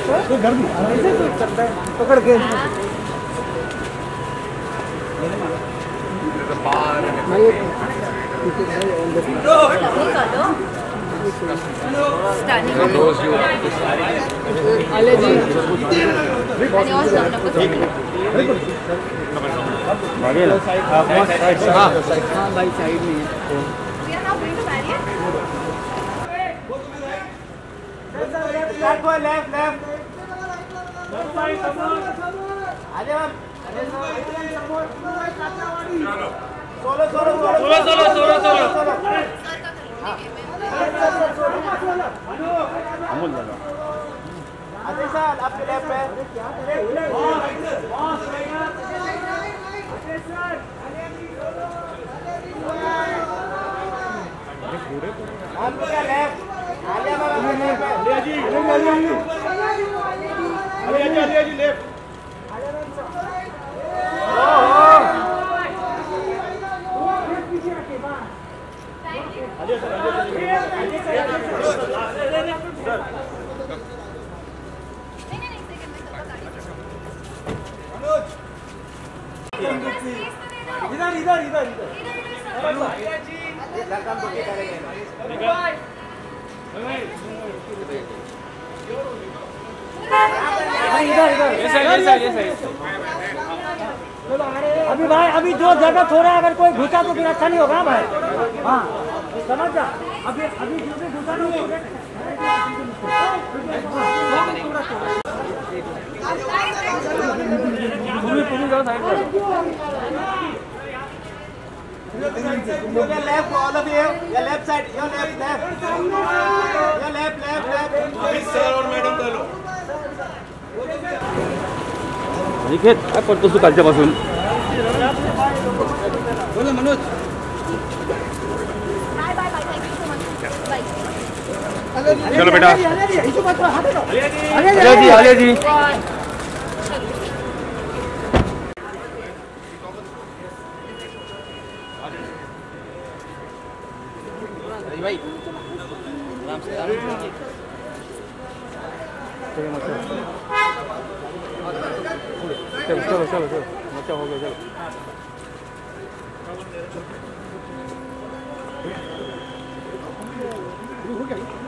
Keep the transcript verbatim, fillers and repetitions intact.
तो घर में ऐसे तो चलता है पकड़ के आले जी हाँ भाई साइड में लेफ्ट लेफ्ट लेफ्ट आजा solo solo solo solo solo solo solo Amul दादा आदेश सर आपके लेफ्ट पे आपको क्या लेफ्ट आलिया बाबा लेफ्ट पे आलिया जी आलिया जी आलिया जी आलिया जी लेफ्ट इधर इधर इधर इधर काम तो क्या करेंगे इधर इधर अभी भाई अभी जो जगह थोड़ा अगर कोई घुसा तो फिर अच्छा नहीं होगा भाई। हाँ समझ जा अभी अभी जो भी घुसा नहीं पूरी पूरी जाओ साइड पर your left all of you your left side your left left your left left left please sir और मैडम चलो निकेत आपण तो कालच्या पासून बोला Manoj bye bye bye thank you so much bye चलो बेटा आलिया जी आलिया जी भाई आराम से आराम से चलो चलो चलो चलो मचा हो गया चलो